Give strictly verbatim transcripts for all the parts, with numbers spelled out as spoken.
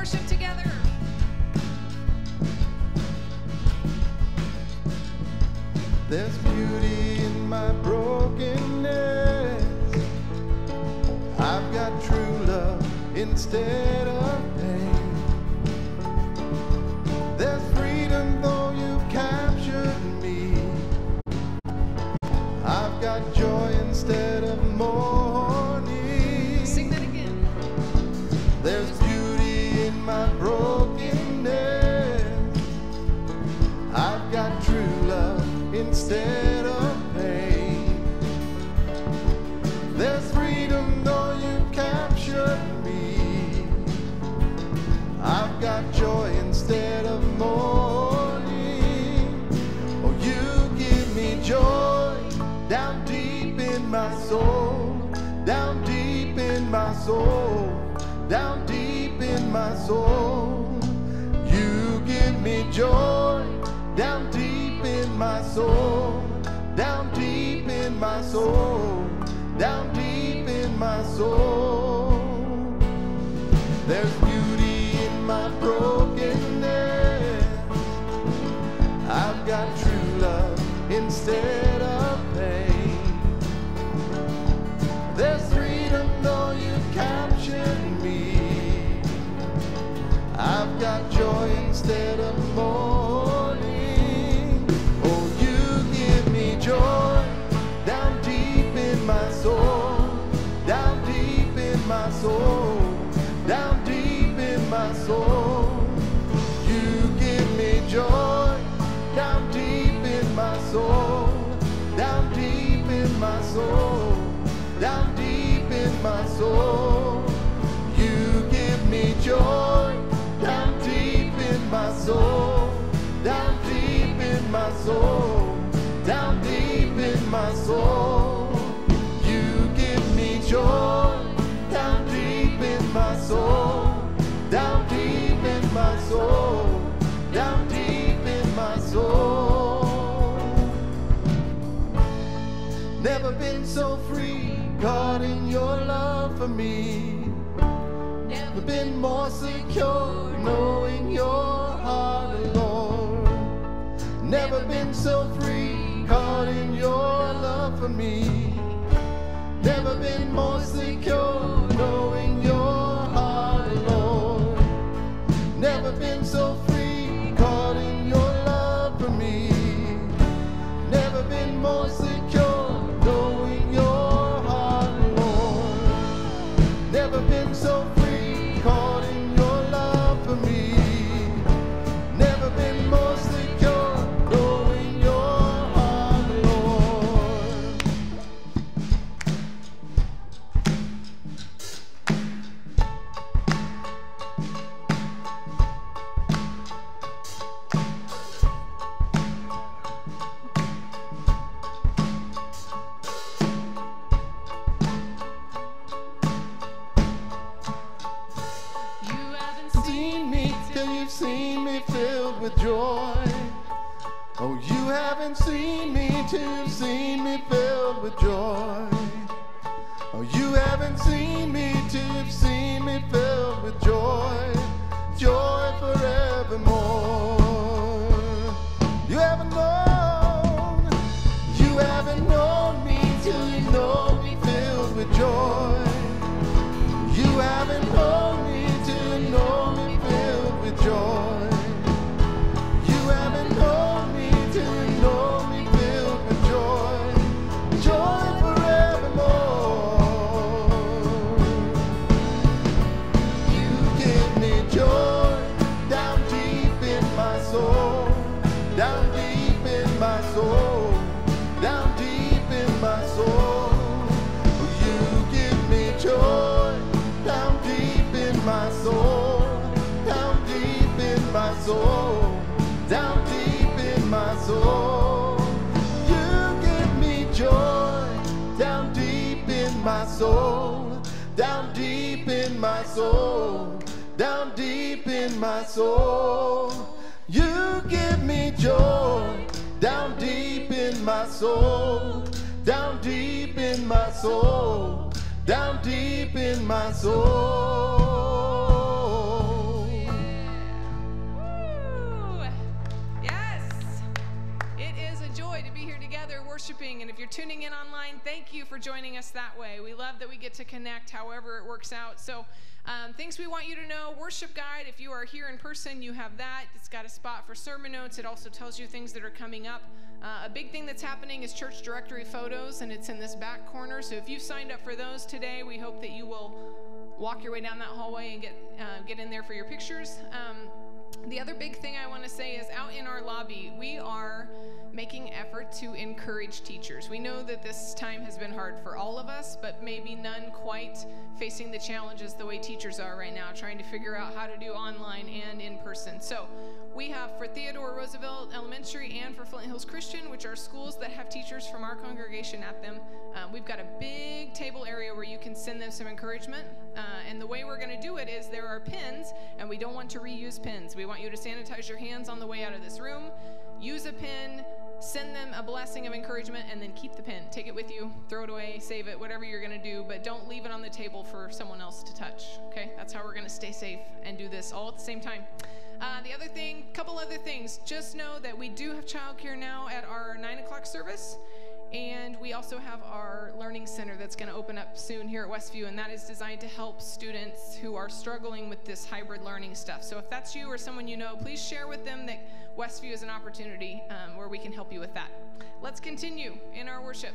worship together. There's beauty in my brokenness. I've got true love instead of pain. There's freedom though you've captured me. I've got joy instead of mourning. Sing that again. There's beauty in my brokenness. I've got true love instead of pain. There's freedom though you've captured me. I've got joy instead of mourning. Oh, you give me joy down deep in my soul, down deep in my soul, down deep in my soul. You give me joy down deep in my soul, down deep in my soul, down deep in my soul. There's beauty in my brokenness. I've got true love instead of pain. There's freedom though you've captured me. I've got joy instead of mourning. Oh, you give me joy down deep in my soul, down deep in my soul, down deep in my soul. You give me joy down deep in my soul, down deep in my soul, down deep in my soul. You give me joy down deep in my soul, down deep in my soul, down deep in my soul. You give me joy down deep in my soul, down deep in my soul, down deep in my soul. Never been so free, caught in your love for me. Never been more secure, knowing your heart, Lord. Never been so free, caught in your love for me. Never been more secure, knowing your heart, Lord. Never been so free, caught in your love for me. Never been more secure, knowing your heart, Lord. Never been so free, caught in your love for me. Never been more secure, knowing your heart, Lord. You haven't Seen me till you've seen me filled with joy. Oh, you haven't seen me till you've seen me filled with joy. Oh, you haven't seen me till you've seen me filled with joy, joy forevermore. You haven't known, you haven't known me till you know me filled with joy. You haven't known me till you know me filled with joy. You haven't known me till you know me filled with joy, joy forevermore. You give me joy down deep in my soul, down deep in my soul, down deep in my soul. You give me joy down deep in my soul, down deep in my soul, down deep in my soul. You give me joy down deep in my soul, down deep in my soul, down deep in my soul. You give me joy down deep in my soul, down deep in my soul, down deep in my soul. you're tuning in online, thank you for joining us that way. We love that we get to connect however it works out. So um, things we want you to know, worship guide, if you are here in person, you have that. It's got a spot for sermon notes. It also tells you things that are coming up. Uh, a big thing that's happening is church directory photos, and it's in this back corner. So if you've signed up for those today, we hope that you will walk your way down that hallway and get, uh, get in there for your pictures. Um, The other big thing I want to say is out in our lobby, we are making effort to encourage teachers. We know that this time has been hard for all of us, but maybe none quite facing the challenges the way teachers are right now, trying to figure out how to do online and in person. So we have for Theodore Roosevelt Elementary and for Flint Hills Christian, which are schools that have teachers from our congregation at them. Um, we've got a big table area where you can send them some encouragement. Uh, and the way we're going to do it is there are pins, and we don't want to reuse pins. We want you to sanitize your hands on the way out of this room. Use a pin, send them a blessing of encouragement, and then keep the pin. Take it with you, throw it away, save it, whatever you're going to do, but don't leave it on the table for someone else to touch, okay? That's how we're going to stay safe and do this all at the same time. Uh, the other thing, couple other things, just know that we do have childcare now at our nine o'clock service. And we also have our learning center that's going to open up soon here at Westview, and that is designed to help students who are struggling with this hybrid learning stuff. So if that's you or someone you know, please share with them that Westview is an opportunity um, where we can help you with that. Let's continue in our worship.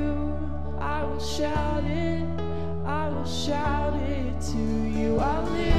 shout it, I will shout it to you. I live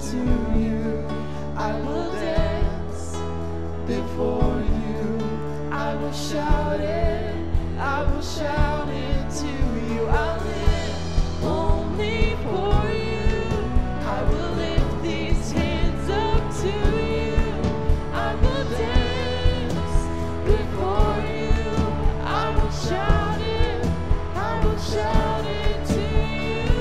to you. I will dance before you. I will shout it. I will shout it to you. I'll live only for you. I will lift these hands up to you. I will dance before you. I will shout it. I will shout it to you.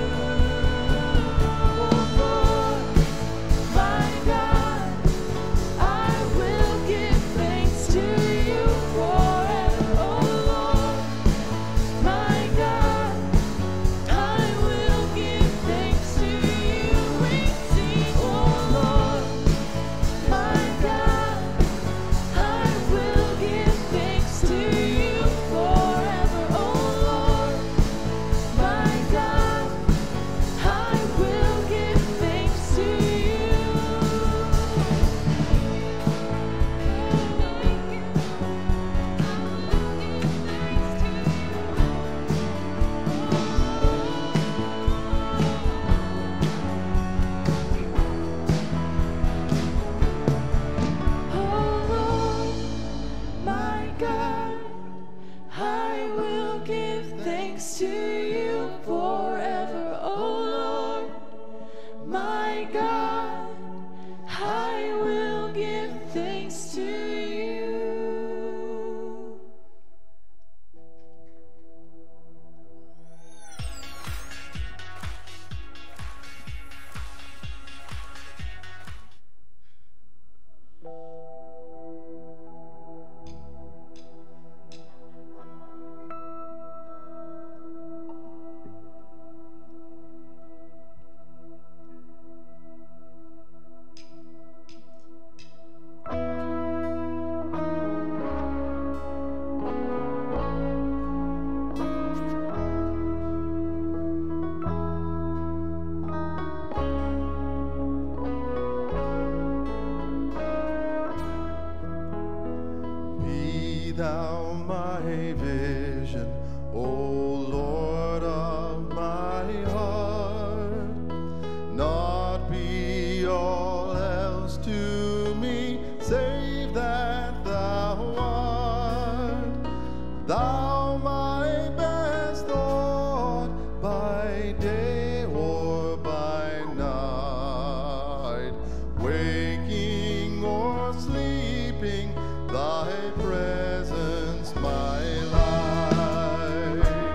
Oh Lord, my God, I will give thanks to you forever. Oh Lord, my God, I will give thanks to you. We sing, oh Lord, my God, I will give thanks to you forever. Oh Lord, my God, I will give thanks to you. Oh Lord, my God, I will give thanks to you forever. Oh Lord, my God, I will give thanks to you. Be thou my vision, O Lord of my heart. Not be all else to me, save that thou art. Thou my best thought by day or by night, waking or sleeping, thy presence my life.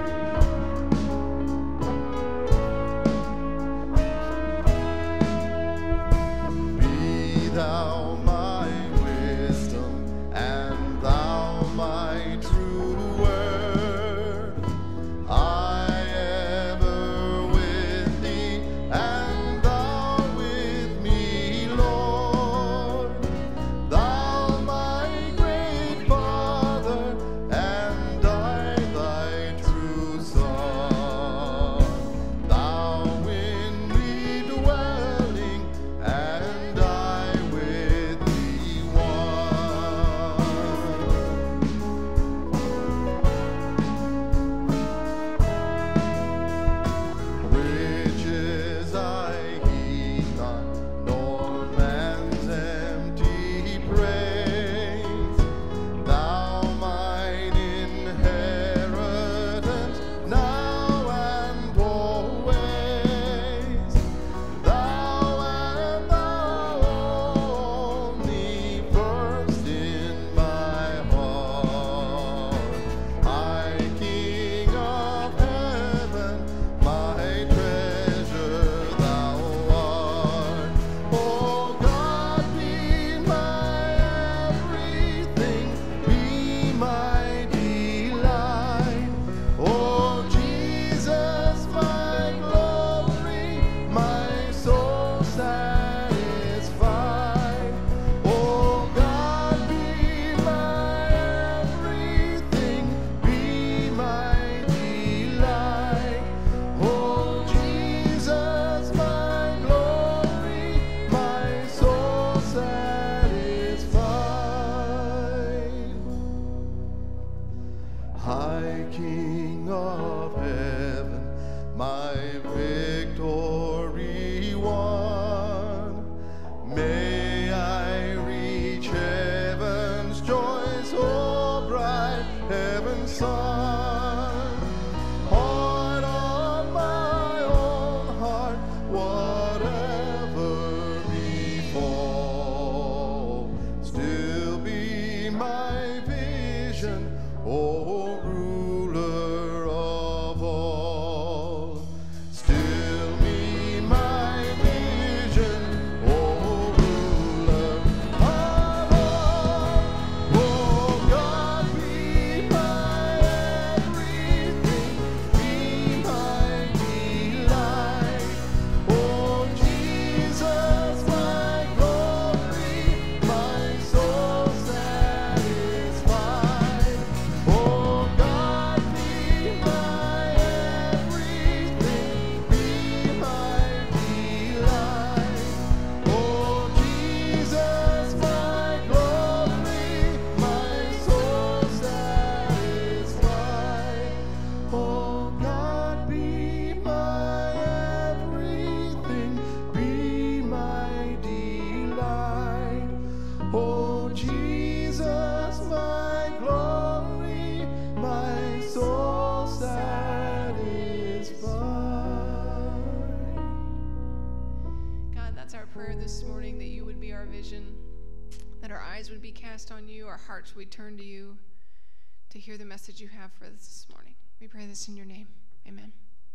you would be our vision, that our eyes would be cast on you, our hearts would turn to you to hear the message you have for us this morning. We pray this in your name. Amen.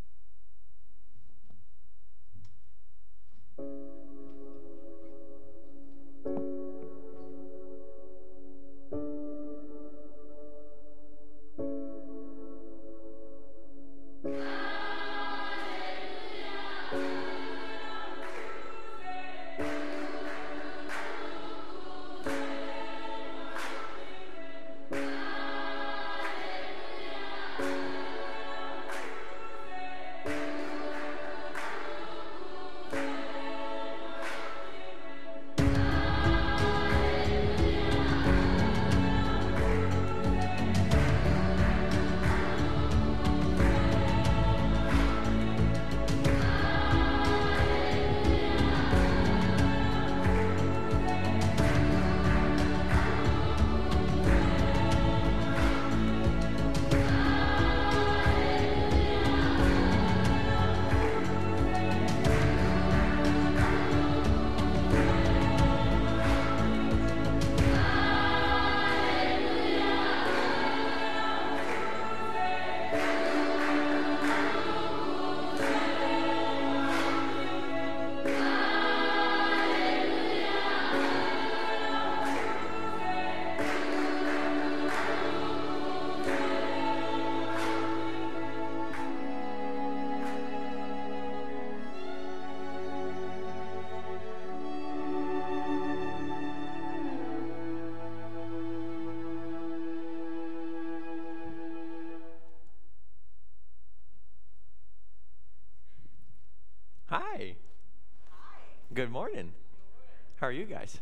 Hi. Hi. Good morning. How are you guys?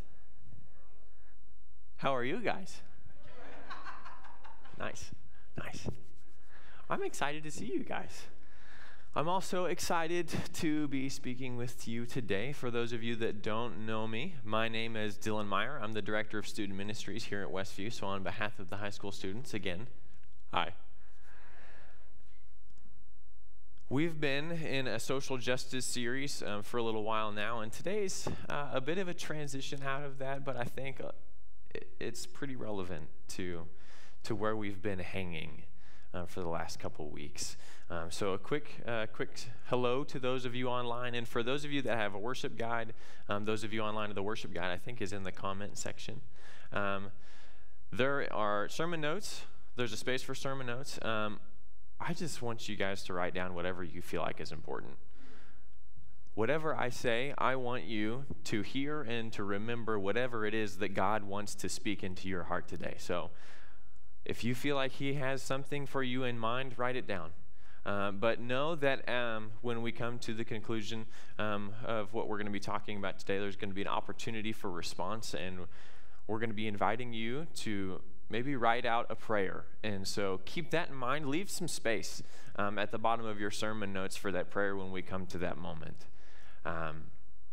How are you guys? Nice. Nice. I'm excited to see you guys. I'm also excited to be speaking with you today. For those of you that don't know me, my name is Dylan Meyer. I'm the Director of Student Ministries here at Westview. So on behalf of the high school students, again, hi. We've been in a social justice series um, for a little while now, and today's uh, a bit of a transition out of that, but I think uh, it, it's pretty relevant to, to where we've been hanging uh, for the last couple weeks. Um, so a quick, uh, quick hello to those of you online, and for those of you that have a worship guide, um, those of you online, the worship guide I think is in the comment section. Um, there are sermon notes. There's a space for sermon notes. Um, I just want you guys to write down whatever you feel like is important. Whatever I say, I want you to hear and to remember whatever it is that God wants to speak into your heart today. So if you feel like he has something for you in mind, write it down. Uh, but know that um, when we come to the conclusion um, of what we're going to be talking about today, there's going to be an opportunity for response, and we're going to be inviting you to maybe write out a prayer. And so keep that in mind. Leave some space um, at the bottom of your sermon notes for that prayer when we come to that moment. Um,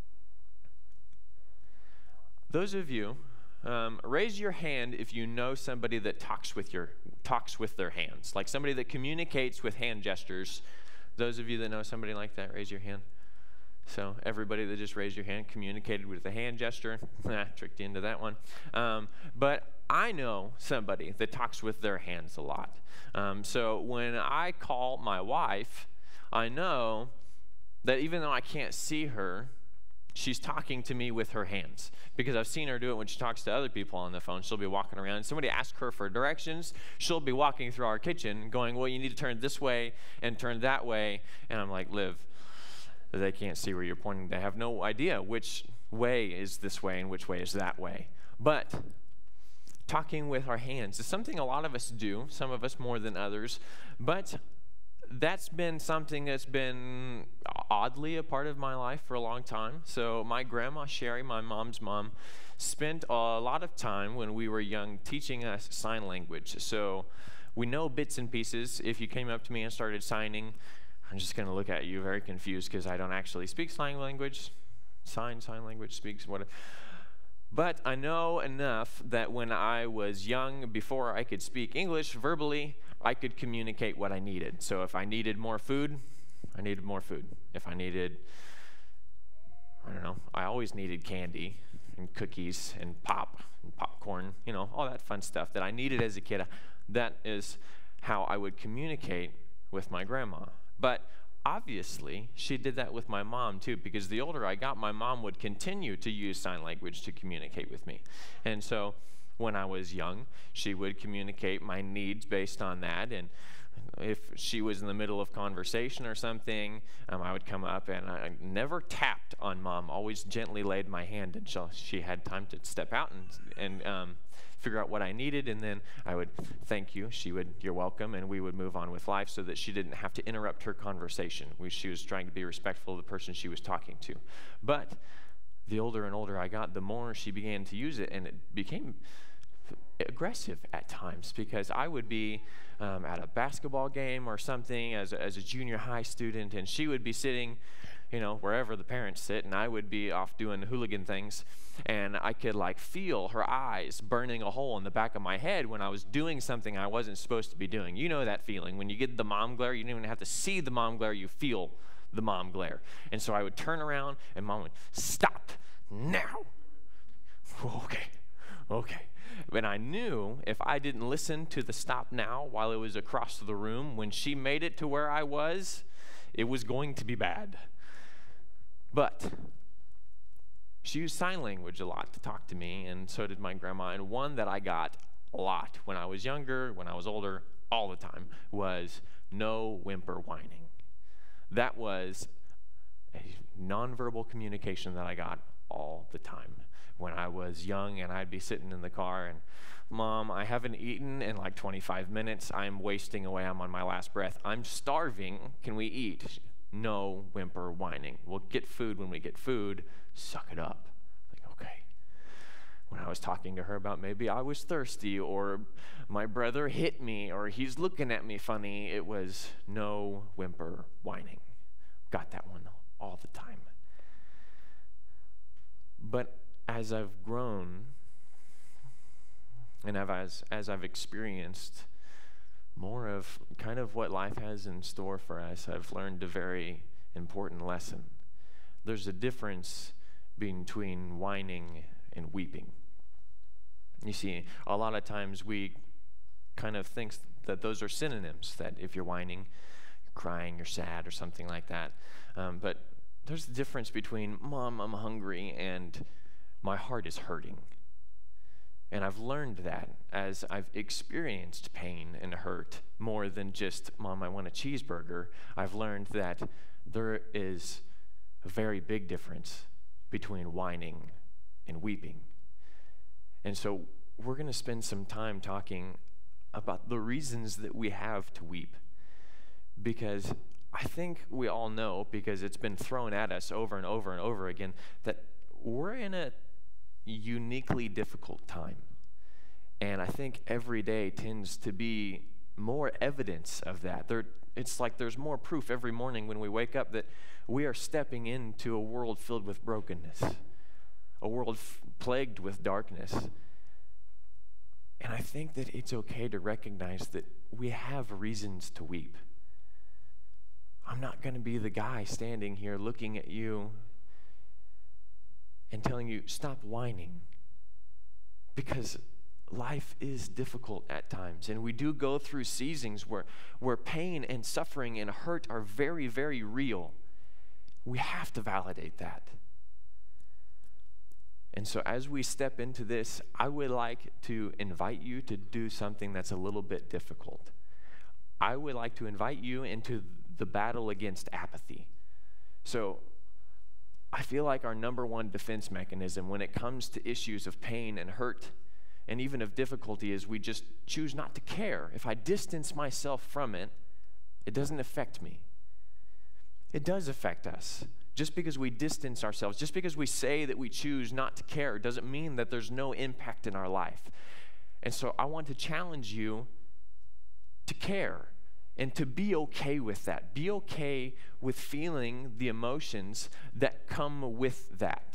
those of you, um, raise your hand if you know somebody that talks with your talks with their hands, like somebody that communicates with hand gestures. Those of you that know somebody like that, raise your hand. So everybody that just raised your hand communicated with a hand gesture. Tricked you into that one. Um, but I know somebody that talks with their hands a lot. Um, so when I call my wife, I know that even though I can't see her, she's talking to me with her hands, because I've seen her do it when she talks to other people on the phone. She'll be walking around, and somebody asks her for directions. She'll be walking through our kitchen going, well, you need to turn this way and turn that way. And I'm like, Liv, they can't see where you're pointing. They have no idea which way is this way and which way is that way. But talking with our hands is something a lot of us do, some of us more than others, but that's been something that's been oddly a part of my life for a long time. So my grandma, Sherry, my mom's mom, spent a lot of time when we were young teaching us sign language. So we know bits and pieces. If you came up to me and started signing, I'm just going to look at you very confused because I don't actually speak sign language. Sign, sign language, speaks, whatever. But I know enough that when I was young, before I could speak English verbally, I could communicate what I needed. So if I needed more food, I needed more food. If I needed, I don't know, I always needed candy. and cookies and pop and popcorn, you know, all that fun stuff that I needed as a kid. That is how I would communicate with my grandma. But obviously, she did that with my mom too, because the older I got, my mom would continue to use sign language to communicate with me. And so when I was young, she would communicate my needs based on that. And if she was in the middle of conversation or something, um, I would come up, and I never tapped on mom, always gently laid my hand until she had time to step out and, and um, figure out what I needed, and then I would thank you. She would, you're welcome, and we would move on with life so that she didn't have to interrupt her conversation. We, she was trying to be respectful of the person she was talking to. But the older and older I got, the more she began to use it, and it became aggressive at times, because I would be um, at a basketball game or something as a, as a junior high student, and she would be sitting, you know, wherever the parents sit, and I would be off doing hooligan things, and I could like feel her eyes burning a hole in the back of my head when I was doing something I wasn't supposed to be doing. You know that feeling when you get the mom glare. You don't even have to see the mom glare, you feel the mom glare. And so I would turn around, and mom would, stop now. Okay, okay. But I knew if I didn't listen to the stop now while it was across the room, when she made it to where I was, it was going to be bad. But she used sign language a lot to talk to me, and so did my grandma. And one that I got a lot when I was younger, when I was older, all the time, was no whimper whining. That was a nonverbal communication that I got all the time when I was young, and I'd be sitting in the car, and Mom, I haven't eaten in like twenty-five minutes. I'm wasting away. I'm on my last breath. I'm starving. Can we eat? No whimper whining. We'll get food when we get food. Suck it up. Like, okay. When I was talking to her about maybe I was thirsty, or my brother hit me, or he's looking at me funny, it was no whimper whining. Got that one all the time. But as I've grown, and as, as I've experienced more of kind of what life has in store for us, I've learned a very important lesson. There's a difference between whining and weeping. You see, a lot of times we kind of think that those are synonyms, that if you're whining, you're crying, you're sad, or something like that. Um, but there's a difference between, Mom, I'm hungry, and my heart is hurting. And I've learned that as I've experienced pain and hurt more than just, Mom, I want a cheeseburger. I've learned that there is a very big difference between whining and weeping. And so we're going to spend some time talking about the reasons that we have to weep. Because I think we all know, because it's been thrown at us over and over and over again, that we're in a uniquely difficult time. And I think every day tends to be more evidence of that. There, it's like there's more proof every morning when we wake up that we are stepping into a world filled with brokenness, a world f- plagued with darkness. And I think that it's okay to recognize that we have reasons to weep. I'm not going to be the guy standing here looking at you and telling you, stop whining, because life is difficult at times, and we do go through seasons where, where pain and suffering and hurt are very, very real. We have to validate that. And so as we step into this, I would like to invite you to do something that's a little bit difficult. I would like to invite you into the battle against apathy. So I feel like our number one defense mechanism when it comes to issues of pain and hurt and even of difficulty is we just choose not to care. If I distance myself from it, it doesn't affect me. It does affect us. Just because we distance ourselves, just because we say that we choose not to care, doesn't mean that there's no impact in our life. And so I want to challenge you to care and to be okay with that. Be okay with feeling the emotions that come with that.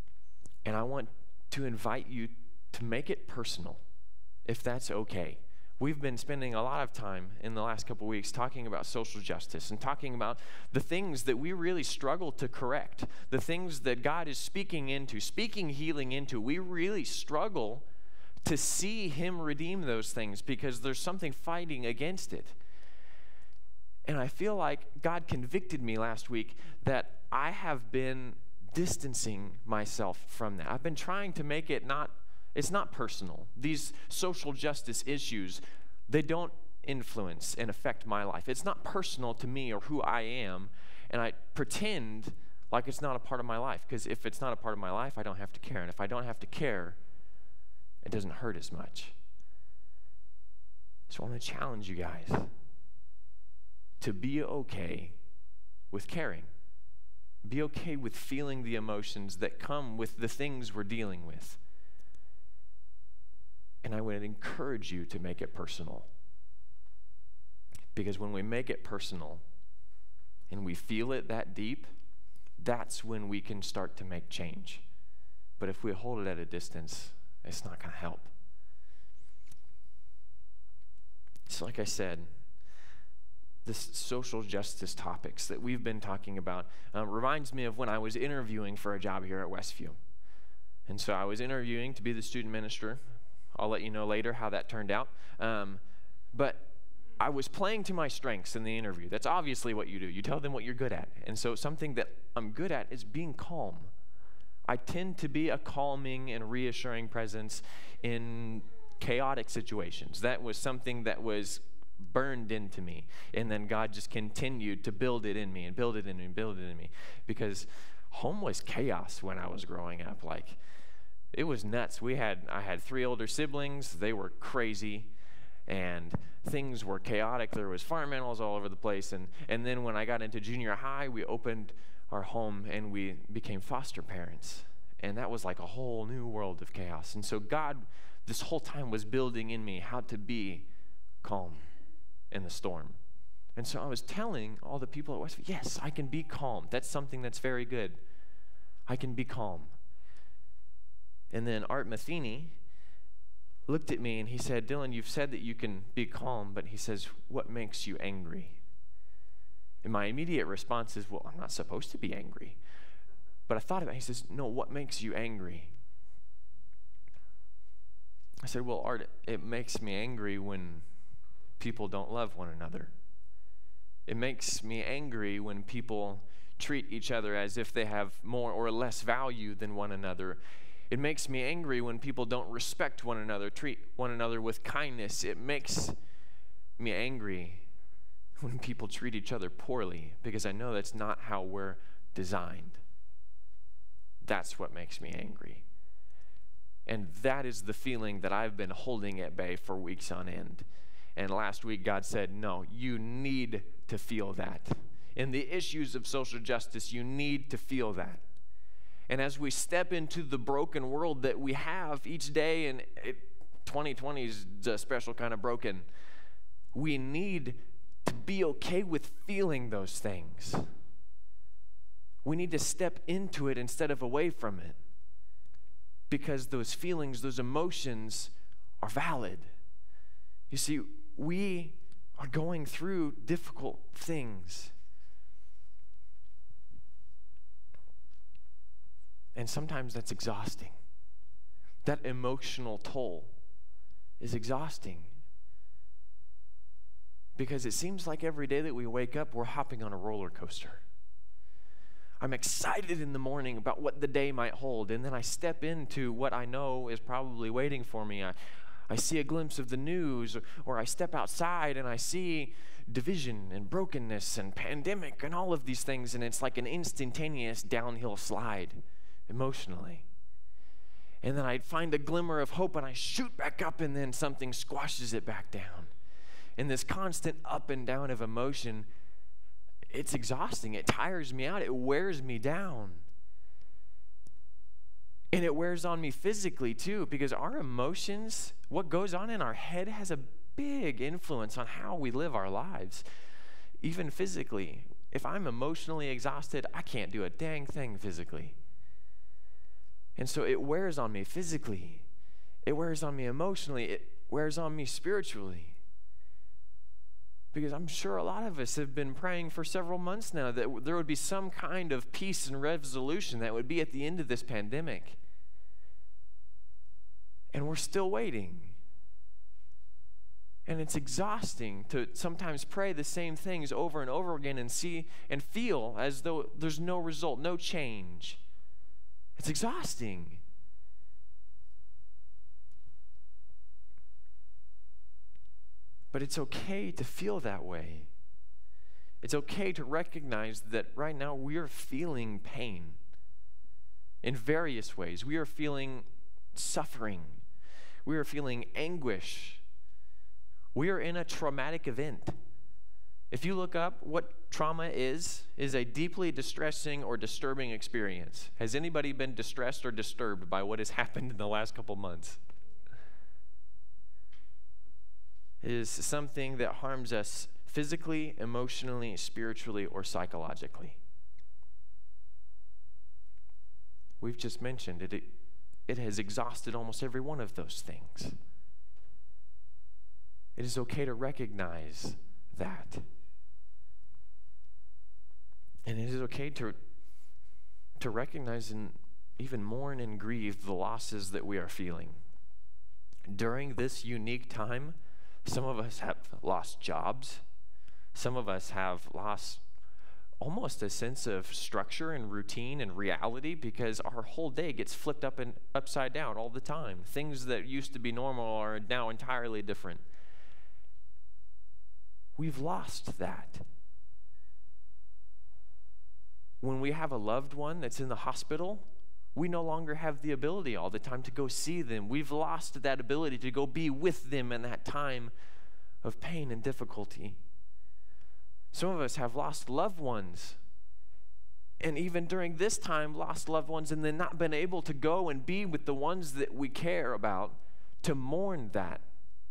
And I want to invite you to make it personal, if that's okay. we've been spending a lot of time in the last couple weeks talking about social justice and talking about the things that we really struggle to correct, the things that God is speaking into, speaking healing into. We really struggle to see him redeem those things because there's something fighting against it. And I feel like God convicted me last week that I have been distancing myself from that. I've been trying to make it not, it's not personal. These social justice issues, they don't influence and affect my life. It's not personal to me or who I am, and I pretend like it's not a part of my life, because if it's not a part of my life, I don't have to care. And if I don't have to care, it doesn't hurt as much. So I want to challenge you guys to be okay with caring. Be okay with feeling the emotions that come with the things we're dealing with. And I would encourage you to make it personal. Because when we make it personal and we feel it that deep, that's when we can start to make change. But if we hold it at a distance, it's not going to help. So like I said, this social justice topics that we've been talking about uh, reminds me of when I was interviewing for a job here at Westview. And so I was interviewing to be the student minister. I'll let you know later how that turned out. Um, but I was playing to my strengths in the interview. That's obviously what you do. You tell them what you're good at. And so something that I'm good at is being calm. I tend to be a calming and reassuring presence in chaotic situations. That was something that was burned into me, and then God just continued to build it in me and build it in me and build it in me, because home was chaos when I was growing up. Like, it was nuts. We had I had three older siblings. They were crazy, and things were chaotic. There was farm animals all over the place, and and then when I got into junior high, we opened our home and we became foster parents, and that was like a whole new world of chaos. And so God, this whole time, was building in me how to be calm in the storm. And so I was telling all the people at Westview, yes, I can be calm. That's something that's very good. I can be calm. And then Art Matheny looked at me and he said, Dylan, you've said that you can be calm, but he says, what makes you angry? And my immediate response is, well, I'm not supposed to be angry. But I thought about it. He says, no, what makes you angry? I said, well, Art, it makes me angry when people don't love one another. It makes me angry when people treat each other as if they have more or less value than one another. It makes me angry when people don't respect one another, treat one another with kindness. It makes me angry when people treat each other poorly, because I know that's not how we're designed. That's what makes me angry. And that is the feeling that I've been holding at bay for weeks on end. And last week, God said, no, you need to feel that. In the issues of social justice, you need to feel that. And as we step into the broken world that we have each day, and it, twenty twenty is a special kind of broken, we need to be okay with feeling those things. We need to step into it instead of away from it, because those feelings, those emotions are valid. You see, we are going through difficult things. And sometimes that's exhausting. That emotional toll is exhausting. Because it seems like every day that we wake up, we're hopping on a roller coaster. I'm excited in the morning about what the day might hold, and then I step into what I know is probably waiting for me. I, I see a glimpse of the news, or, or I step outside and I see division and brokenness and pandemic and all of these things, and it's like an instantaneous downhill slide emotionally. And then I find a glimmer of hope and I shoot back up, and then something squashes it back down. And this constant up and down of emotion, it's exhausting. It tires me out. It wears me down. And it wears on me physically too, because our emotions, what goes on in our head, has a big influence on how we live our lives, even physically. If I'm emotionally exhausted, I can't do a dang thing physically. And so it wears on me physically. It wears on me emotionally. It, wears on me spiritually. Because I'm sure a lot of us have been praying for several months now that there would be some kind of peace and resolution that would be at the end of this pandemic. And we're still waiting. And it's exhausting to sometimes pray the same things over and over again and see and feel as though there's no result, no change. It's exhausting. But it's okay to feel that way. It's okay to recognize that right now we are feeling pain in various ways. We are feeling suffering. We are feeling anguish. We are in a traumatic event. If you look up what trauma is, is a deeply distressing or disturbing experience. Has anybody been distressed or disturbed by what has happened in the last couple months? It is something that harms us physically, emotionally, spiritually, or psychologically. We've just mentioned it. It, it has exhausted almost every one of those things. It is okay to recognize that. And it is okay to, to recognize and even mourn and grieve the losses that we are feeling. During this unique time, some of us have lost jobs. Some of us have lost almost a sense of structure and routine and reality because our whole day gets flipped up and upside down all the time. Things that used to be normal are now entirely different. We've lost that. When we have a loved one that's in the hospital, we no longer have the ability all the time to go see them. We've lost that ability to go be with them in that time of pain and difficulty. Some of us have lost loved ones. And even during this time, lost loved ones and then not been able to go and be with the ones that we care about to mourn that.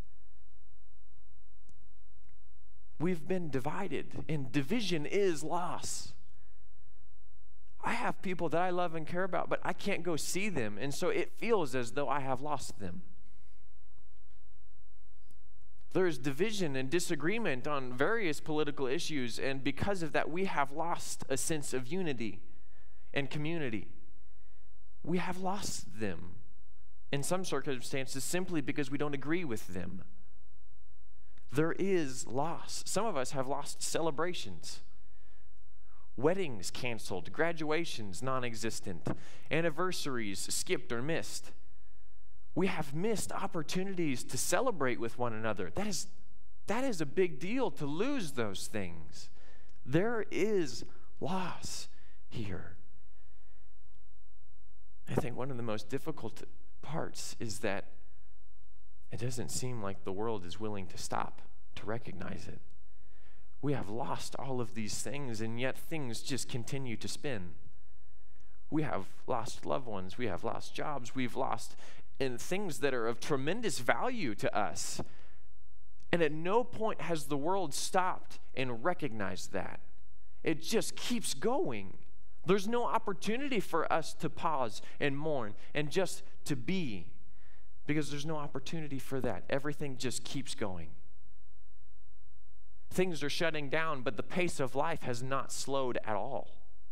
We've been divided, and division is loss. I have people that I love and care about, but I can't go see them, and so it feels as though I have lost them. There's division and disagreement on various political issues, and because of that, we have lost a sense of unity and community. We have lost them in some circumstances simply because we don't agree with them. There is loss. Some of us have lost celebrations. Weddings canceled, graduations non-existent, anniversaries skipped or missed. We have missed opportunities to celebrate with one another. That is, that is a big deal to lose those things. There is loss here. I think one of the most difficult parts is that it doesn't seem like the world is willing to stop to recognize it. We have lost all of these things, and yet things just continue to spin. We have lost loved ones. We have lost jobs. We've lost in things that are of tremendous value to us. And at no point has the world stopped and recognized that. It just keeps going. There's no opportunity for us to pause and mourn and just to be, because there's no opportunity for that. Everything just keeps going. Things are shutting down, but the pace of life has not slowed at all.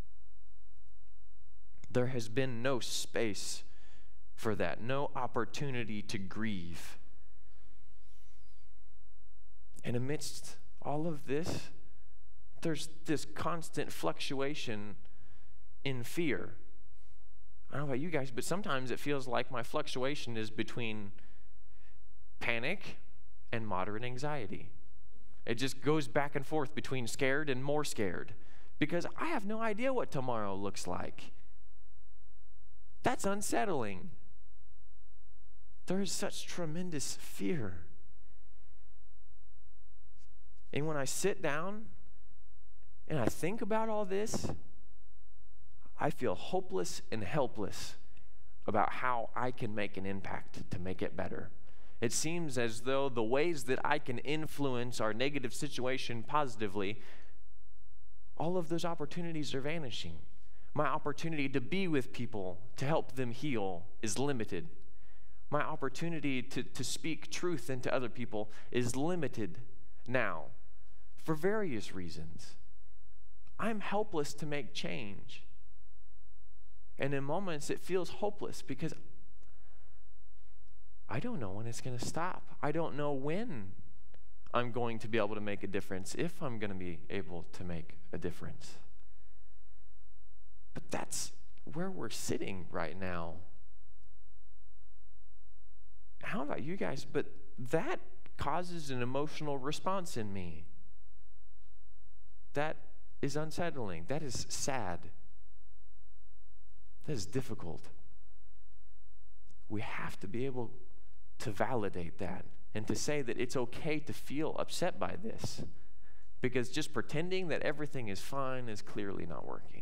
There has been no space for that, no opportunity to grieve. And amidst all of this, there's this constant fluctuation in fear. I don't know about you guys, but sometimes it feels like my fluctuation is between panic and moderate anxiety. It just goes back and forth between scared and more scared because I have no idea what tomorrow looks like. That's unsettling. There is such tremendous fear. And when I sit down and I think about all this, I feel hopeless and helpless about how I can make an impact to make it better. It seems as though the ways that I can influence our negative situation positively, all of those opportunities are vanishing. My opportunity to be with people, to help them heal, is limited. My opportunity to, to speak truth into other people is limited now for various reasons. I'm helpless to make change. And in moments it feels hopeless because I don't know when it's going to stop. I don't know when I'm going to be able to make a difference, if I'm going to be able to make a difference. But that's where we're sitting right now. How about you guys? But that causes an emotional response in me. That is unsettling. That is sad. That is difficult. We have to be able to validate that and to say that it's okay to feel upset by this, because just pretending that everything is fine is clearly not working.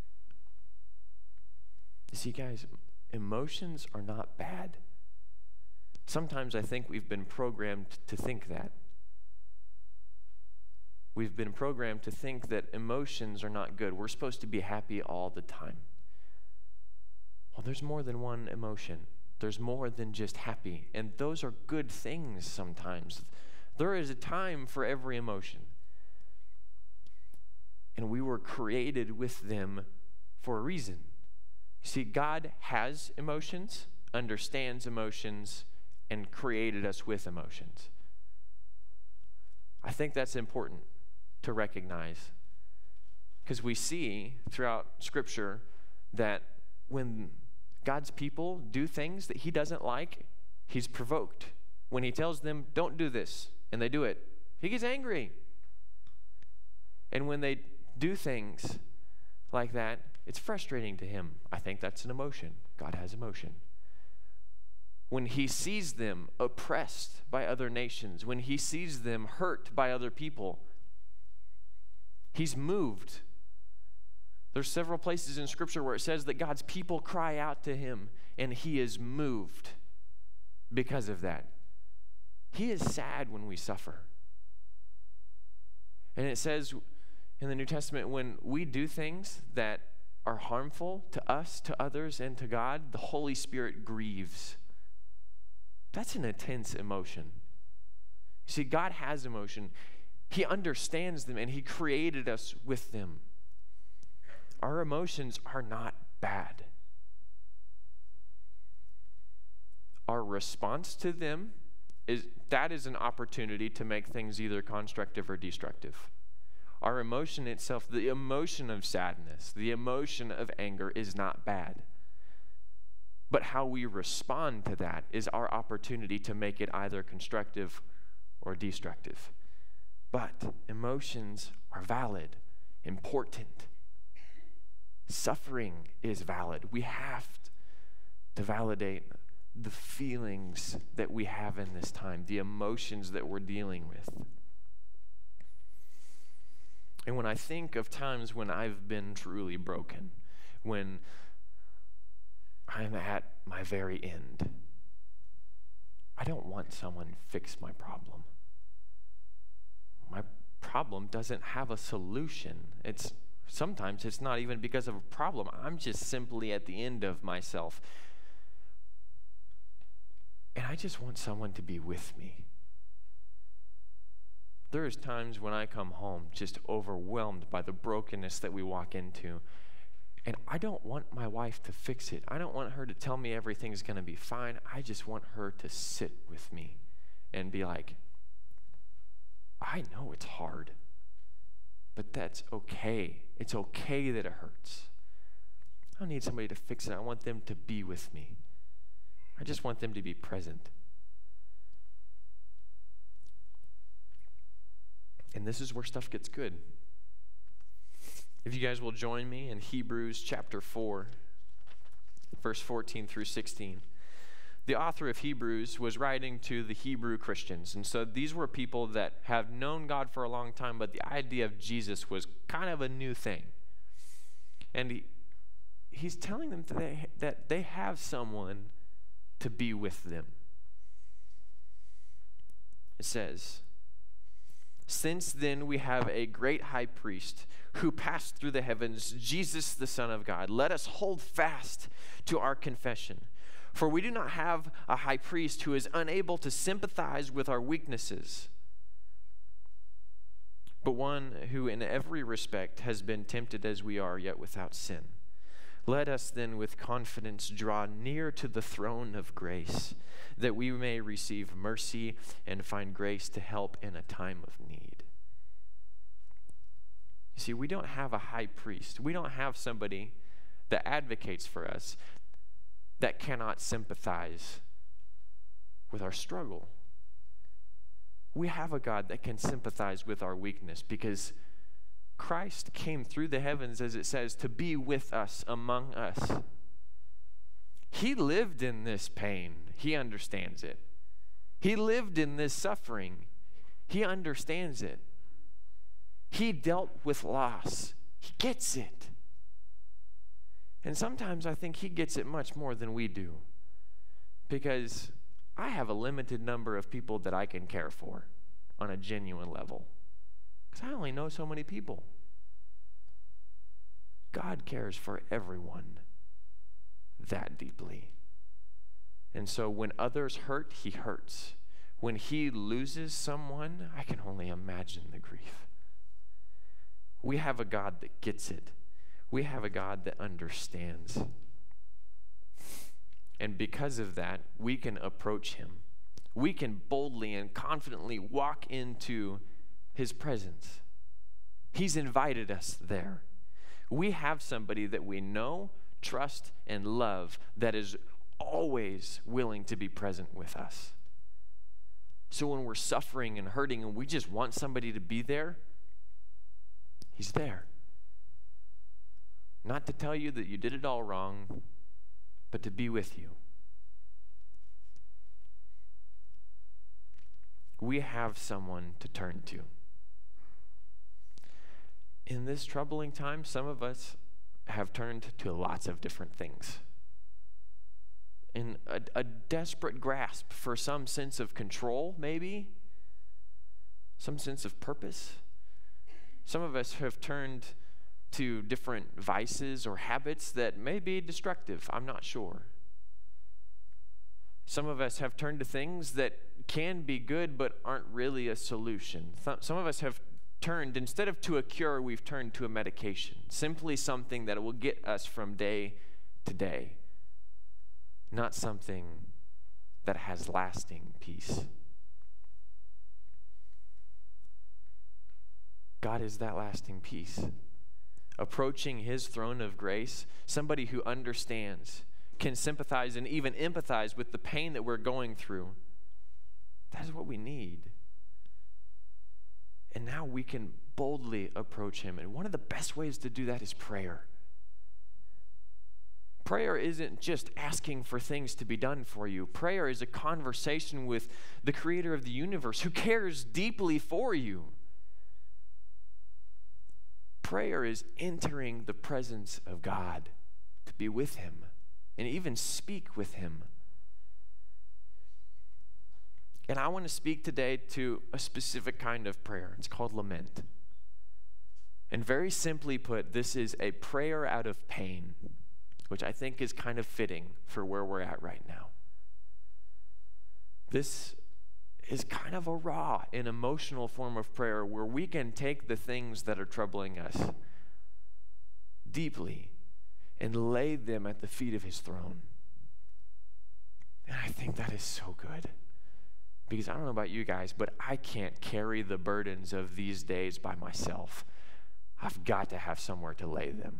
You see, guys, emotions are not bad. Sometimes I think we've been programmed to think that. We've been programmed to think that emotions are not good. We're supposed to be happy all the time. Well, there's more than one emotion. There's more than just happy. And those are good things sometimes. There is a time for every emotion. And we were created with them for a reason. You see, God has emotions, understands emotions, and created us with emotions. I think that's important to recognize, because we see throughout Scripture that when God's people do things that he doesn't like, he's provoked. When he tells them, don't do this, and they do it, he gets angry. And when they do things like that, it's frustrating to him. I think that's an emotion. God has emotion. When he sees them oppressed by other nations, when he sees them hurt by other people, he's moved. There's several places in Scripture where it says that God's people cry out to him, and he is moved because of that. He is sad when we suffer. And it says in the New Testament, when we do things that are harmful to us, to others, and to God, the Holy Spirit grieves. That's an intense emotion. You see, God has emotion. He understands them, and he created us with them. Our emotions are not bad. Our response to them, is that is an opportunity to make things either constructive or destructive. Our emotion itself, the emotion of sadness, the emotion of anger is not bad. But how we respond to that is our opportunity to make it either constructive or destructive. But emotions are valid, important. Suffering is valid. We have to validate the feelings that we have in this time, the emotions that we're dealing with. And when I think of times when I've been truly broken, when I'm at my very end, I don't want someone to fix my problem. My problem doesn't have a solution. It's sometimes it's not even because of a problem. I'm just simply at the end of myself. And I just want someone to be with me. There's times when I come home just overwhelmed by the brokenness that we walk into. And I don't want my wife to fix it. I don't want her to tell me everything's going to be fine. I just want her to sit with me and be like, I know it's hard, but that's okay. It's okay that it hurts. I don't need somebody to fix it. I want them to be with me. I just want them to be present. And this is where stuff gets good. If you guys will join me in Hebrews chapter four, verse fourteen through sixteen. The author of Hebrews was writing to the Hebrew Christians. And so these were people that have known God for a long time, but the idea of Jesus was kind of a new thing. And he, he's telling them that they, that they have someone to be with them. It says, since then we have a great high priest who passed through the heavens, Jesus the Son of God. Let us hold fast to our confession. For we do not have a high priest who is unable to sympathize with our weaknesses, but one who in every respect has been tempted as we are, yet without sin. Let us then with confidence draw near to the throne of grace, that we may receive mercy and find grace to help in a time of need. You see, we don't have a high priest. We don't have somebody that advocates for us that cannot sympathize with our struggle. We have a God that can sympathize with our weakness because Christ came through the heavens, as it says, to be with us, among us. He lived in this pain. He understands it. He lived in this suffering. He understands it. He dealt with loss. He gets it. And sometimes I think he gets it much more than we do, because I have a limited number of people that I can care for on a genuine level, because I only know so many people. God cares for everyone that deeply. And so when others hurt, he hurts. When he loses someone, I can only imagine the grief. We have a God that gets it. We have a God that understands. And because of that, we can approach him. We can boldly and confidently walk into his presence. He's invited us there. We have somebody that we know, trust, and love that is always willing to be present with us. So when we're suffering and hurting and we just want somebody to be there, he's there. Not to tell you that you did it all wrong, but to be with you. We have someone to turn to. In this troubling time, some of us have turned to lots of different things. In a, a desperate grasp for some sense of control, maybe, some sense of purpose. Some of us have turned to different vices or habits that may be destructive. I'm not sure. Some of us have turned to things that can be good but aren't really a solution. Some of us have turned, instead of to a cure, we've turned to a medication. Simply something that will get us from day to day. Not something that has lasting peace. God is that lasting peace. Approaching his throne of grace, somebody who understands, can sympathize and even empathize with the pain that we're going through. That is what we need. And now we can boldly approach him. And one of the best ways to do that is prayer. Prayer isn't just asking for things to be done for you. Prayer is a conversation with the creator of the universe who cares deeply for you. Prayer is entering the presence of God to be with him and even speak with him. And I want to speak today to a specific kind of prayer. It's called lament. And very simply put, this is a prayer out of pain, which I think is kind of fitting for where we're at right now. This is kind of a raw and emotional form of prayer where we can take the things that are troubling us deeply and lay them at the feet of his throne. And I think that is so good. Because I don't know about you guys, but I can't carry the burdens of these days by myself. I've got to have somewhere to lay them.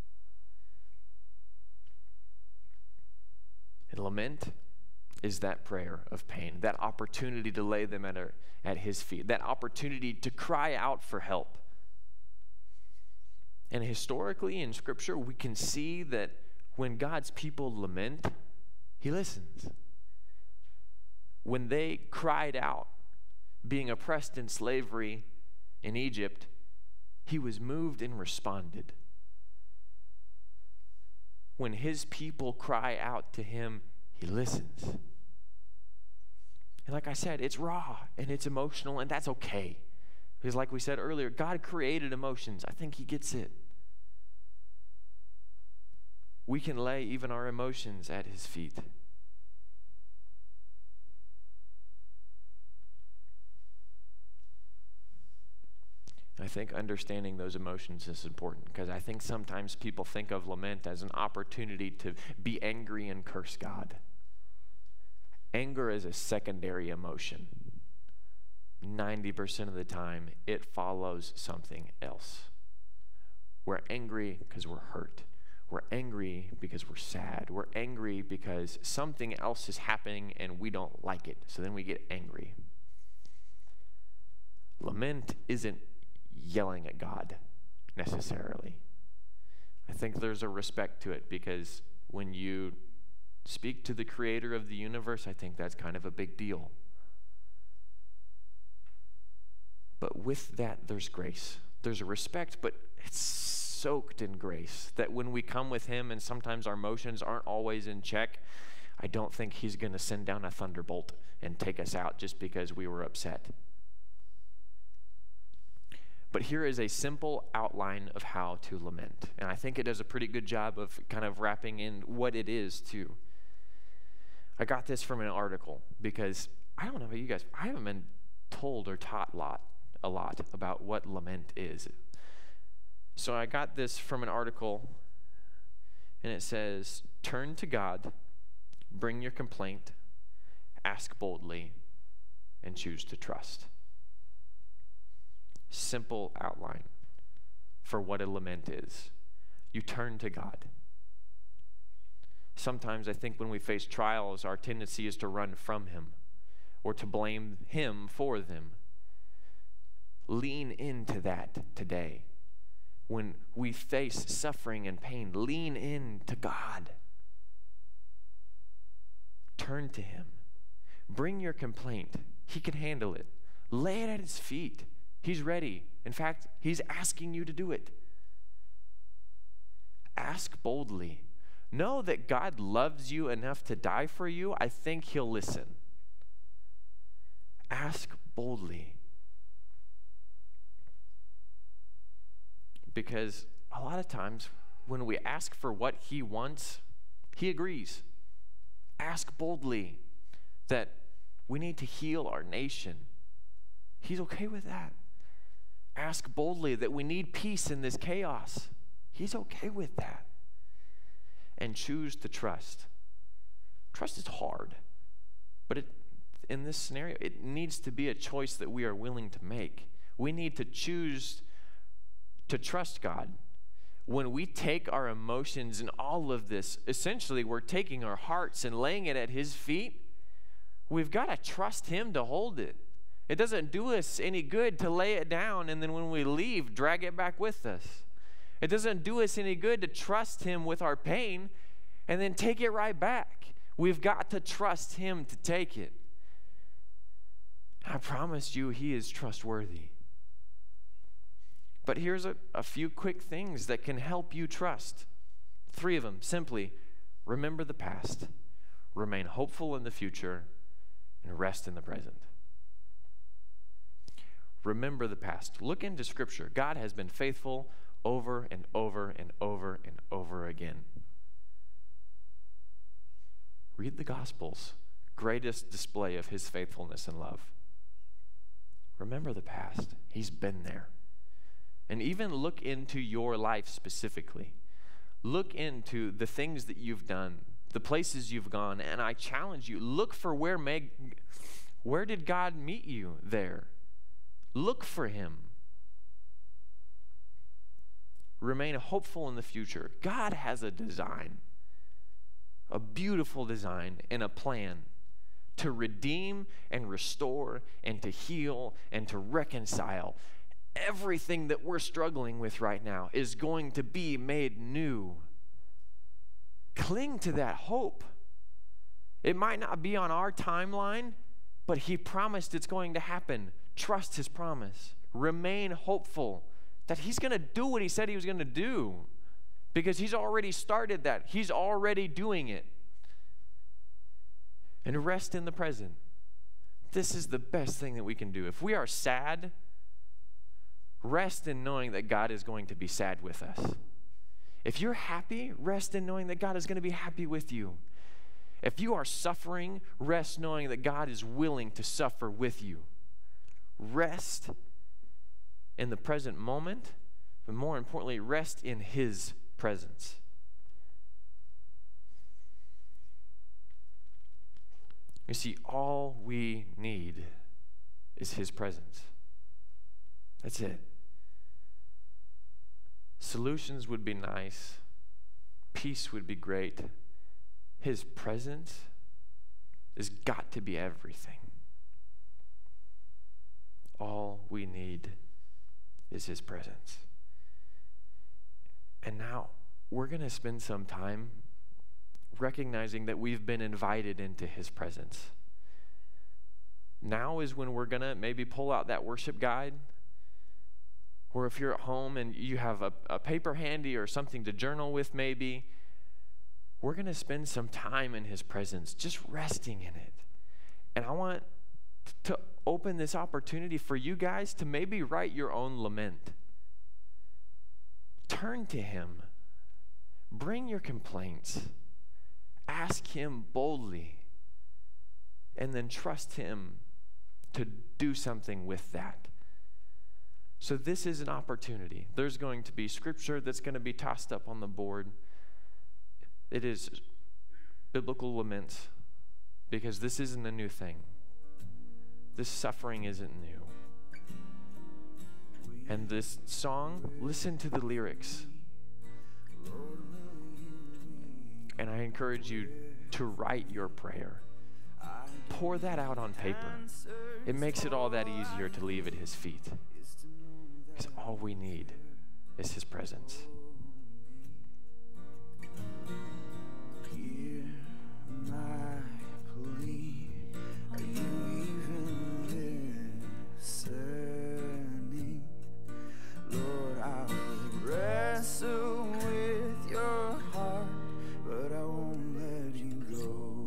And lament is that prayer of pain, that opportunity to lay them at, our, at his feet, that opportunity to cry out for help. And historically in Scripture, we can see that when God's people lament, he listens. When they cried out, being oppressed in slavery in Egypt, he was moved and responded. When his people cry out to him, he listens. And like I said, it's raw and it's emotional, and that's okay. Because like we said earlier, God created emotions. I think he gets it. We can lay even our emotions at his feet. I think understanding those emotions is important, because I think sometimes people think of lament as an opportunity to be angry and curse God. Anger is a secondary emotion. ninety percent of the time, it follows something else. We're angry because we're hurt. We're angry because we're sad. We're angry because something else is happening and we don't like it. So then we get angry. Lament isn't yelling at God necessarily. I think there's a respect to it, because when you speak to the creator of the universe, I think that's kind of a big deal. But with that, there's grace. There's a respect, but it's soaked in grace, that when we come with him and sometimes our emotions aren't always in check, I don't think he's going to send down a thunderbolt and take us out just because we were upset. But here is a simple outline of how to lament. And I think it does a pretty good job of kind of wrapping in what it is too. I got this from an article, because I don't know about you guys, I haven't been told or taught a lot, a lot about what lament is. So I got this from an article, and it says, turn to God, bring your complaint, ask boldly, and choose to trust. Simple outline for what a lament is. You turn to God. Sometimes I think when we face trials, our tendency is to run from him or to blame him for them. Lean into that today. When we face suffering and pain, lean into God. Turn to him. Bring your complaint. He can handle it. Lay it at his feet. He's ready. In fact, he's asking you to do it. Ask boldly. Know that God loves you enough to die for you. I think he'll listen. Ask boldly. Because a lot of times when we ask for what he wants, he agrees. Ask boldly that we need to heal our nation. He's okay with that. Ask boldly that we need peace in this chaos. He's okay with that. And choose to trust. Trust is hard, but it, in this scenario, it needs to be a choice that we are willing to make. We need to choose to trust God. When we take our emotions and all of this, essentially we're taking our hearts and laying it at his feet. We've got to trust him to hold it. It doesn't do us any good to lay it down and then when we leave, drag it back with us. It doesn't do us any good to trust him with our pain and then take it right back. We've got to trust him to take it. I promise you, he is trustworthy. But here's a, a few quick things that can help you trust. Three of them. Simply, remember the past, remain hopeful in the future, and rest in the present. Remember the past. Look into Scripture. God has been faithful over and over and over and over again. Read the Gospels. Greatest display of his faithfulness and love. Remember the past. He's been there. And even look into your life specifically. Look into the things that you've done, the places you've gone, and I challenge you, look for where may, where did God meet you there? Look for him. Remain hopeful in the future. God has a design, a beautiful design and a plan to redeem and restore and to heal and to reconcile. Everything that we're struggling with right now is going to be made new. Cling to that hope. It might not be on our timeline, but he promised it's going to happen. Trust his promise. Remain hopeful that he's going to do what he said he was going to do, because he's already started that. He's already doing it. And rest in the present. This is the best thing that we can do. If we are sad, rest in knowing that God is going to be sad with us. If you're happy, rest in knowing that God is going to be happy with you. If you are suffering, rest knowing that God is willing to suffer with you. Rest in the present moment, but more importantly, rest in his presence. You see, all we need is his presence. That's it. Solutions would be nice. Peace would be great. His presence has got to be everything. All we need is his presence. And now we're going to spend some time recognizing that we've been invited into his presence. Now is when we're going to maybe pull out that worship guide. Or if you're at home and you have a, a paper handy or something to journal with maybe, we're going to spend some time in his presence, just resting in it. And I want to open this opportunity for you guys to maybe write your own lament. Turn to him. Bring your complaints. Ask him boldly. And then trust him to do something with that. So this is an opportunity. There's going to be scripture that's going to be tossed up on the board. It is biblical laments, because this isn't a new thing. This suffering isn't new. And this song, listen to the lyrics. And I encourage you to write your prayer. Pour that out on paper. It makes it all that easier to leave at his feet. Because all we need is his presence. Hear my plea. Are you even listening? Lord, I will wrestle with your heart, but I won't let you go.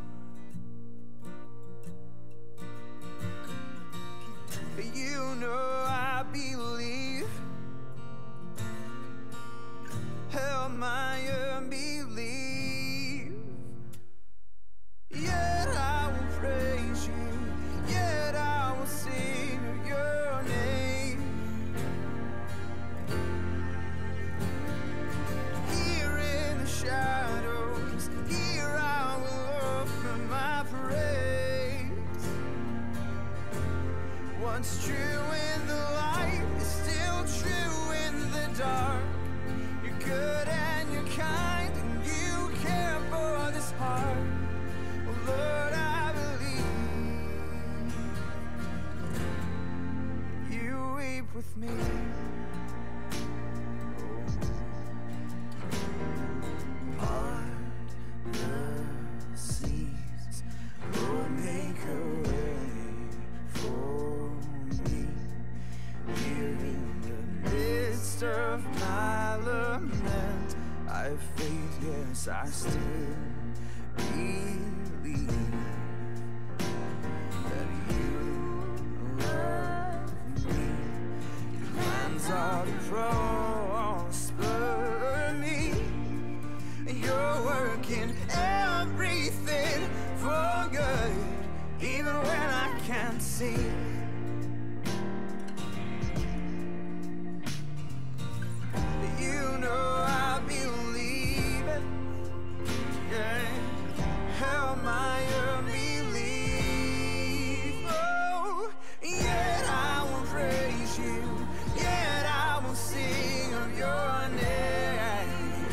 You know I believe. Help my unbelief. Yet I will praise you. Yet I will sing your name. Here in the shadows, here I will offer my praise. What's true in the light is still true in the dark. You're good and you're kind and you care for this heart. Oh Lord, I believe you weep with me. Part the seas, Lord, make a way for me. Here in the midst of my lament, I have faith, yes, I still believe that you love me. Your plans are to prosper me. You're working everything for good, even when I can't see. You know I believe it. Yeah. Help my unbelief. Oh, yet I will praise you. Yet I will sing of your name.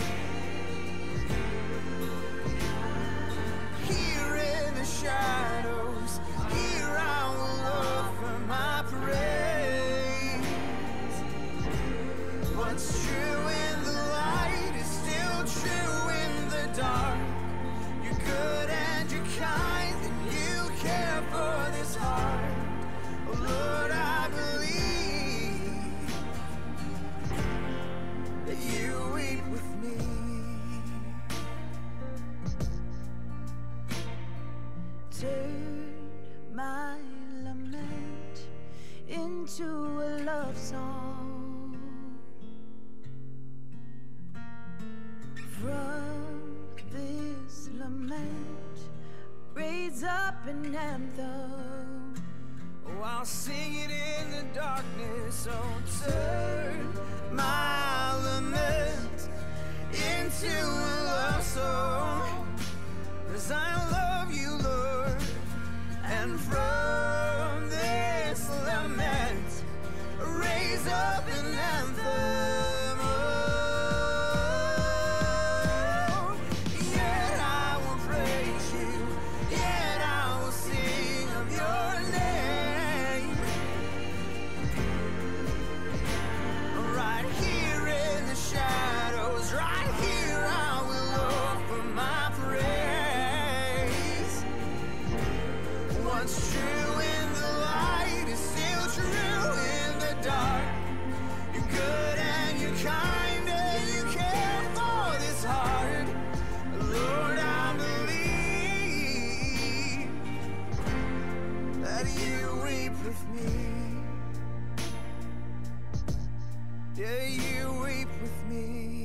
Here in the shadows, here I will offer my praise. What's true in the light is still true in the dark. You're good and you're kind and you care for this heart. Oh Lord, I believe that you weep with me. Turn my lament into a love song. From this lament, raise up an anthem, I'll sing it in the darkness. So turn my lament into a love song, 'cause I love you, Lord. And from this lament, raise up an anthem. Oh, yet I will praise you, yet I will sing of your name. Right here in the shadows, right here I will offer my praise. What's true in the light is still true in the dark. You're good and you're kind and you care for this heart. Lord, I believe that you weep with me. Yeah, you weep with me.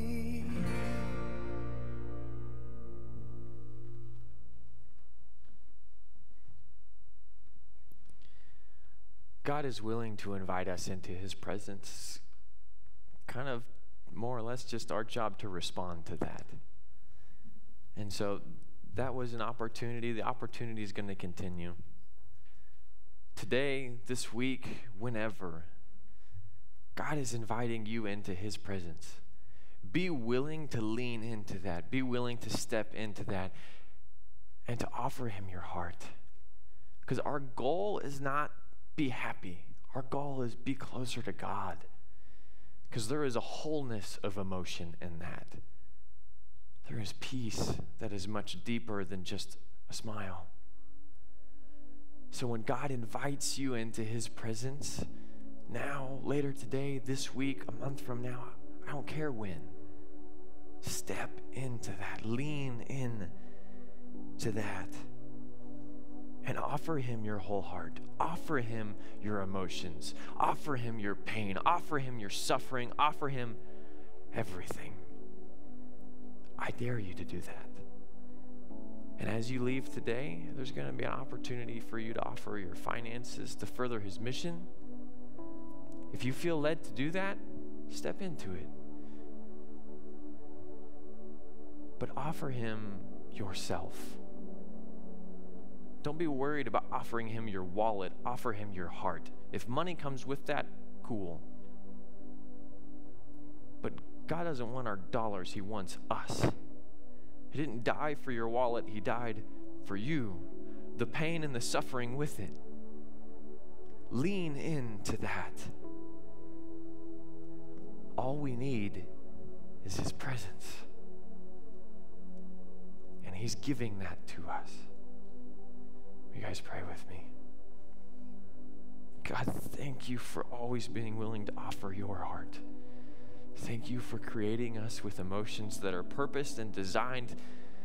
God is willing to invite us into his presence. Kind of more or less just our job to respond to that. And so that was an opportunity. The opportunity is going to continue. Today, this week, whenever, God is inviting you into his presence. Be willing to lean into that. Be willing to step into that and to offer him your heart. Because our goal is not be happy. Our goal is be closer to God. Because there is a wholeness of emotion in that. There is peace that is much deeper than just a smile. So when God invites you into his presence, now, later today, this week, a month from now, I don't care when, step into that. Lean in to that. And offer him your whole heart. Offer him your emotions. Offer him your pain. Offer him your suffering. Offer him everything. I dare you to do that. And as you leave today, there's going to be an opportunity for you to offer your finances to further his mission. If you feel led to do that, step into it. But offer him yourself. Don't be worried about offering him your wallet. Offer him your heart. If money comes with that, cool. But God doesn't want our dollars. He wants us. He didn't die for your wallet. He died for you. The pain and the suffering with it. Lean into that. All we need is his presence. And he's giving that to us. You guys pray with me. God, thank you for always being willing to offer your heart. Thank you for creating us with emotions that are purposed and designed.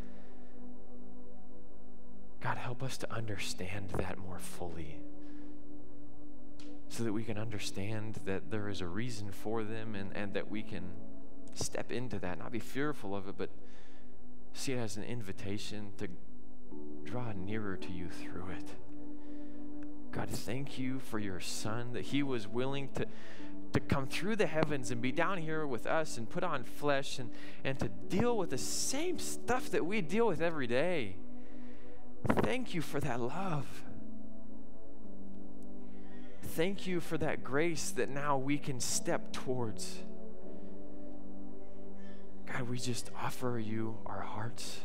God, help us to understand that more fully so that we can understand that there is a reason for them and, and that we can step into that, not be fearful of it, but see it as an invitation to draw nearer to you through it. God, thank you for your son, that he was willing to, to come through the heavens and be down here with us and put on flesh and, and to deal with the same stuff that we deal with every day. Thank you for that love. Thank you for that grace that now we can step towards. God, we just offer you our hearts.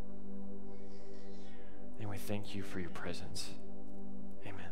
And we thank you for your presence. Amen.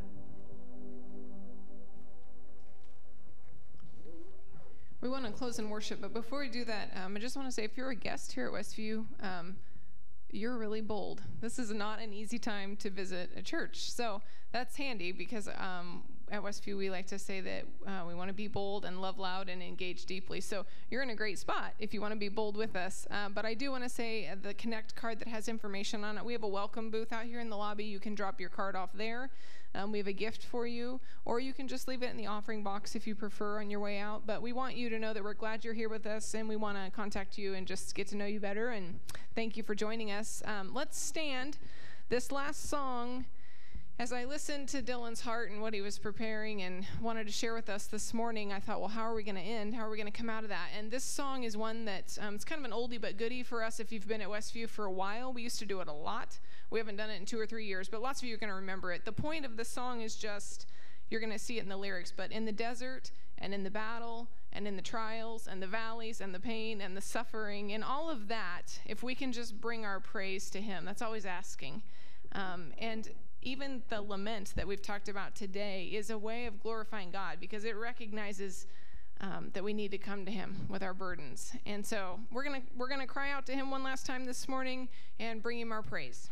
We want to close in worship, but before we do that, um, I just want to say if you're a guest here at Westview, um, you're really bold. This is not an easy time to visit a church. So that's handy because um, at Westview we like to say that uh, we want to be bold and love loud and engage deeply. So you're in a great spot if you want to be bold with us. Uh, but I do want to say uh, the Connect card that has information on it, we have a welcome booth out here in the lobby. You can drop your card off there. Um, we have a gift for you, or you can just leave it in the offering box if you prefer on your way out. But we want you to know that we're glad you're here with us, and we want to contact you and just get to know you better. And thank you for joining us. Um, let's stand. This last song As I listened to Dylan's heart and what he was preparing and wanted to share with us this morning, I thought, well, how are we going to end? How are we going to come out of that? And this song is one that, um, it's kind of an oldie but goodie for us if you've been at Westview for a while. We used to do it a lot. We haven't done it in two or three years, but lots of you are going to remember it. The point of the song is just, you're going to see it in the lyrics, but in the desert and in the battle and in the trials and the valleys and the pain and the suffering and all of that, if we can just bring our praise to him, that's always asking. Um, and even the lament that we've talked about today is a way of glorifying God because it recognizes um, that we need to come to him with our burdens. And so we're gonna we're gonna cry out to him one last time this morning and bring him our praise.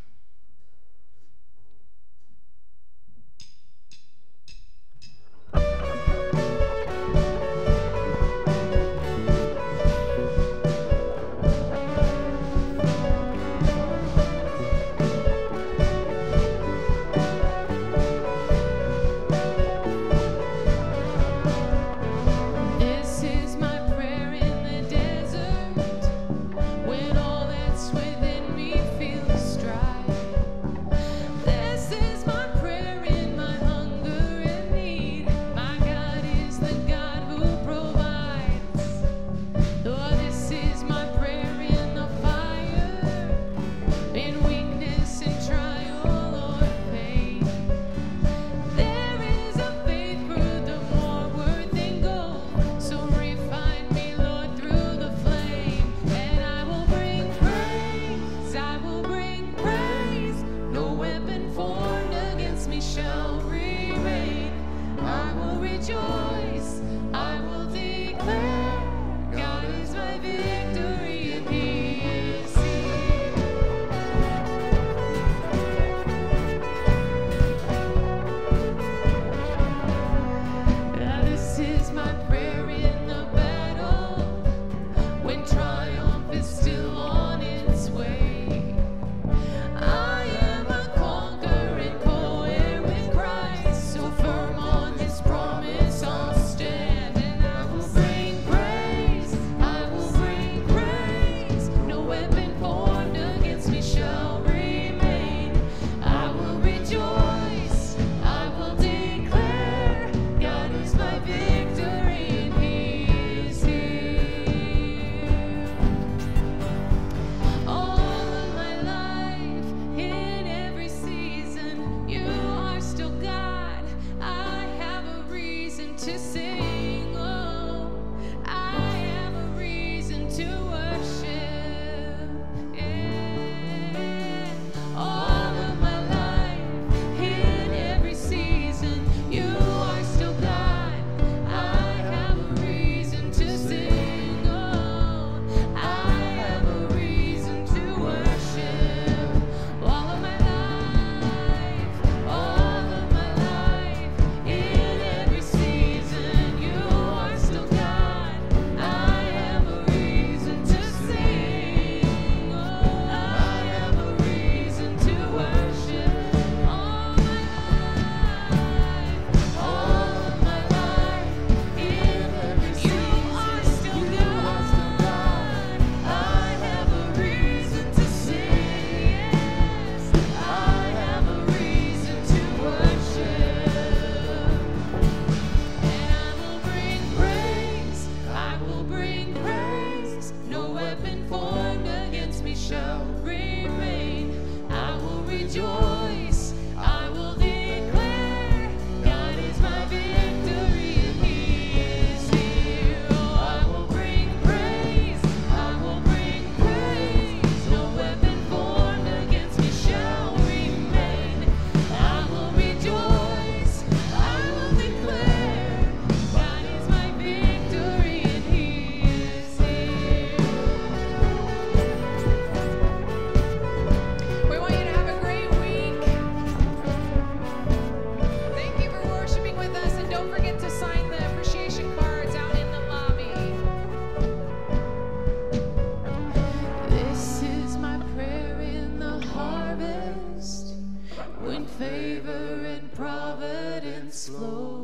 Favor and providence flow.